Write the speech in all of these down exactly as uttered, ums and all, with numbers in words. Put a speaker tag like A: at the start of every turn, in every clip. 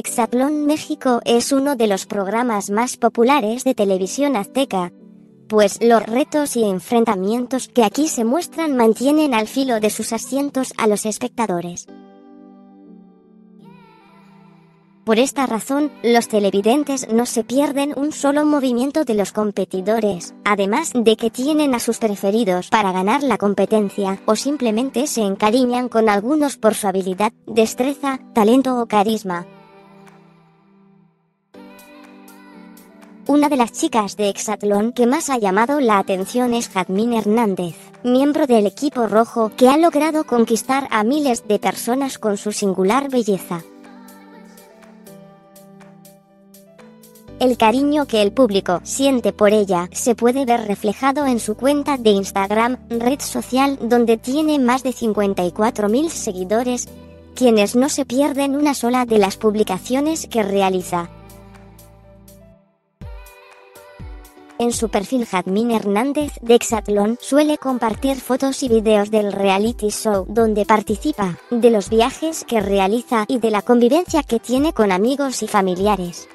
A: Exatlón México es uno de los programas más populares de televisión azteca, pues los retos y enfrentamientos que aquí se muestran mantienen al filo de sus asientos a los espectadores. Por esta razón, los televidentes no se pierden un solo movimiento de los competidores, además de que tienen a sus preferidos para ganar la competencia, o simplemente se encariñan con algunos por su habilidad, destreza, talento o carisma. Una de las chicas de Exatlón que más ha llamado la atención es Jazmín Hernández, miembro del equipo rojo que ha logrado conquistar a miles de personas con su singular belleza. El cariño que el público siente por ella se puede ver reflejado en su cuenta de Instagram, red social donde tiene más de cincuenta y cuatro mil seguidores, quienes no se pierden una sola de las publicaciones que realiza. En su perfil Jazmín Hernández de Exatlón suele compartir fotos y videos del reality show donde participa, de los viajes que realiza y de la convivencia que tiene con amigos y familiares.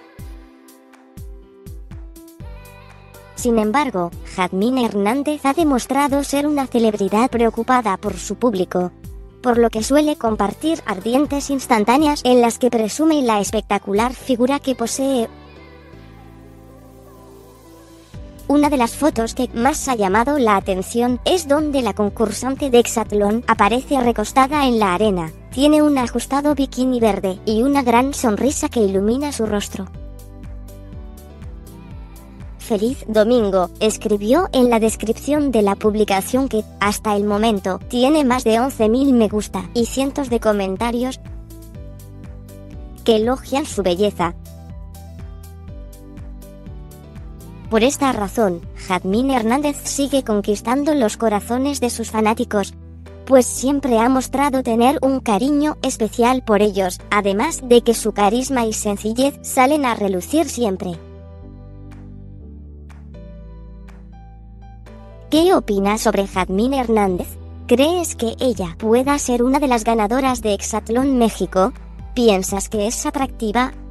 A: Sin embargo, Jazmín Hernández ha demostrado ser una celebridad preocupada por su público, por lo que suele compartir ardientes instantáneas en las que presume la espectacular figura que posee. Una de las fotos que más ha llamado la atención es donde la concursante de Exatlón aparece recostada en la arena, tiene un ajustado bikini verde y una gran sonrisa que ilumina su rostro. Feliz domingo, escribió en la descripción de la publicación que, hasta el momento, tiene más de once mil me gusta y cientos de comentarios que elogian su belleza. Por esta razón, Jazmín Hernández sigue conquistando los corazones de sus fanáticos, pues siempre ha mostrado tener un cariño especial por ellos, además de que su carisma y sencillez salen a relucir siempre. ¿Qué opinas sobre Jazmín Hernández? ¿Crees que ella pueda ser una de las ganadoras de Exatlón México? ¿Piensas que es atractiva?